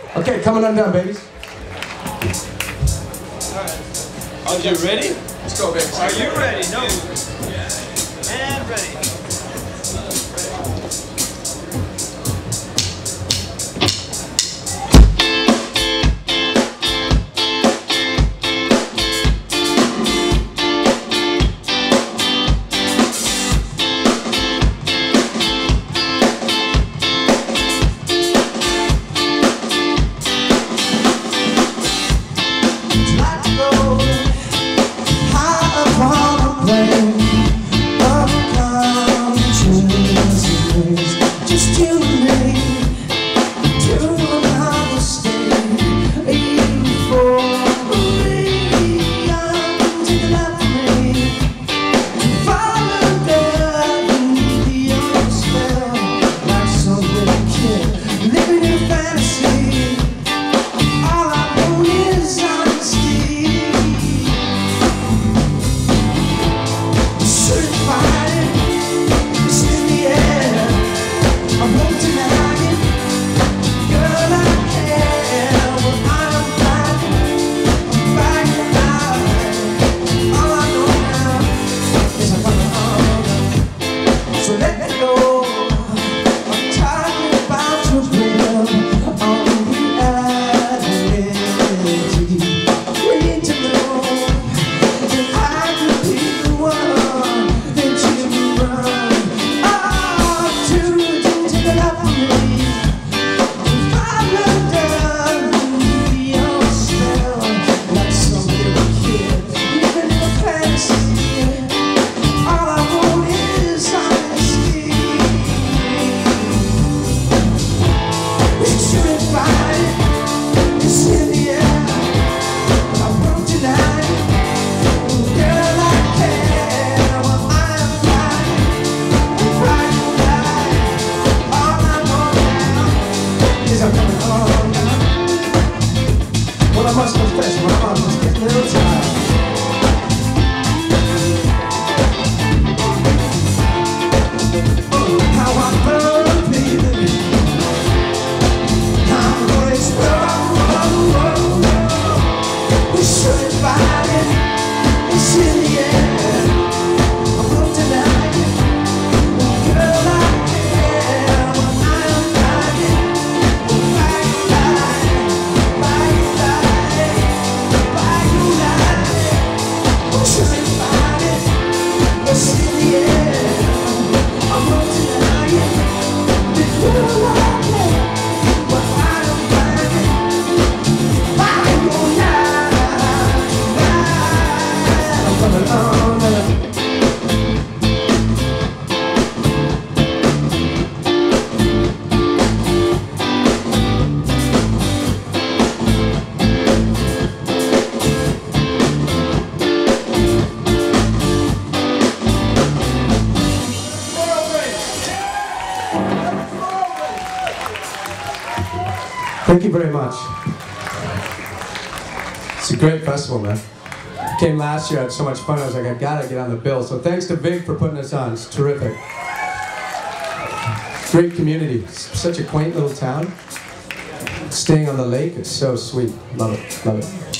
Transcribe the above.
Okay, coming undone, babies. Are you ready? Let's go, baby. Are you ready? No. And ready. Thank you very much. It's a great festival, man. Came last year, I had so much fun, I was like, I gotta get on the bill. So thanks to Vig for putting us on, it's terrific. Great community, such a quaint little town. Staying on the lake, it's so sweet, love it, love it.